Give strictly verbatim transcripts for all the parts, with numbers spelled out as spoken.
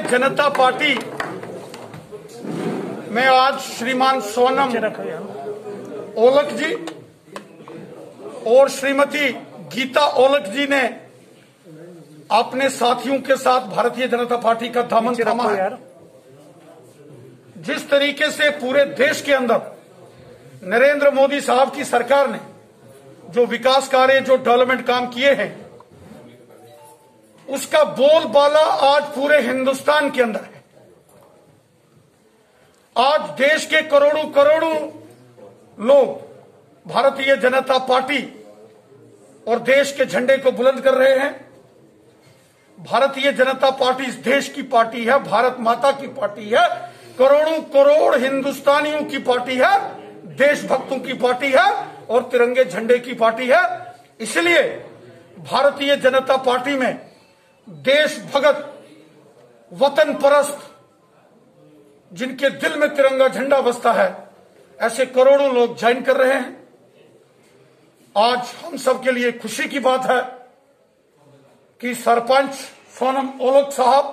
जनता party में आज श्रीमान सोनम ओलख जी और श्रीमती गीता ओलख जी ने अपने साथियों के साथ भारतीय जनता पार्टी का दामन थामा है। जिस तरीके से पूरे देश के अंदर नरेंद्र मोदी साहब की सरकार ने जो विकास कार्य, जो डेवलपमेंट काम किए हैं, उसका बोलबाला आज पूरे हिंदुस्तान के अंदर है। आज देश के करोड़ों करोड़ों लोग भारतीय जनता पार्टी और देश के झंडे को बुलंद कर रहे हैं। भारतीय जनता पार्टी इस देश की पार्टी है, भारत माता की पार्टी है, करोड़ों करोड़ हिंदुस्तानियों की पार्टी है, देशभक्तों की पार्टी है और तिरंगे झंडे की पार्टी है। इसलिए भारतीय जनता पार्टी में देश भगत, वतन परस्त, जिनके दिल में तिरंगा झंडा बसता है, ऐसे करोड़ों लोग ज्वाइन कर रहे हैं। आज हम सब के लिए खुशी की बात है कि सरपंच सोनम ओलख साहब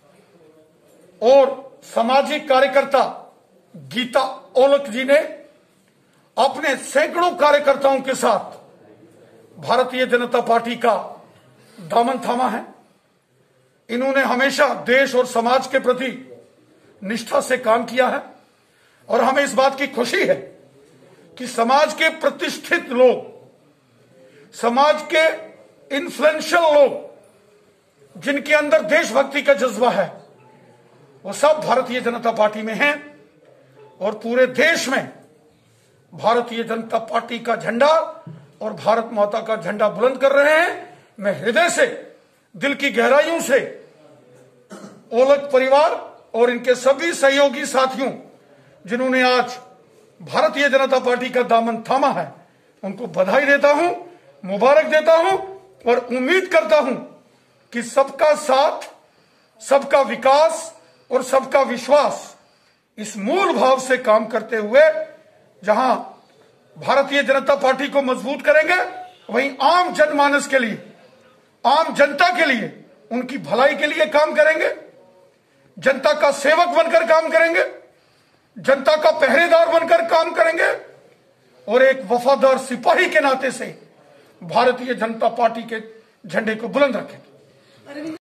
और सामाजिक कार्यकर्ता गीता ओलख जी ने अपने सैकड़ों कार्यकर्ताओं के साथ भारतीय जनता पार्टी का दामन थामा है। इन्होंने हमेशा देश और समाज के प्रति निष्ठा से काम किया है और हमें इस बात की खुशी है कि समाज के प्रतिष्ठित लोग, समाज के इन्फ्लुएंशियल लोग, जिनके अंदर देशभक्ति का जज्बा है, वो सब भारतीय जनता पार्टी में हैं और पूरे देश में भारतीय जनता पार्टी का झंडा और भारत माता का झंडा बुलंद कर रहे हैं। मैं हृदय से, दिल की गहराइयों से ओलख परिवार और इनके सभी सहयोगी साथियों जिन्होंने आज भारतीय जनता पार्टी का दामन थामा है, उनको बधाई देता हूं, मुबारक देता हूं और उम्मीद करता हूं कि सबका साथ, सबका विकास और सबका विश्वास, इस मूल भाव से काम करते हुए जहां भारतीय जनता पार्टी को मजबूत करेंगे, वहीं आम जनमानस के लिए, आम जनता के लिए, उनकी भलाई के लिए काम करेंगे, जनता का सेवक बनकर काम करेंगे, जनता का पहरेदार बनकर काम करेंगे और एक वफादार सिपाही के नाते से भारतीय जनता पार्टी के झंडे को बुलंद रखेंगे।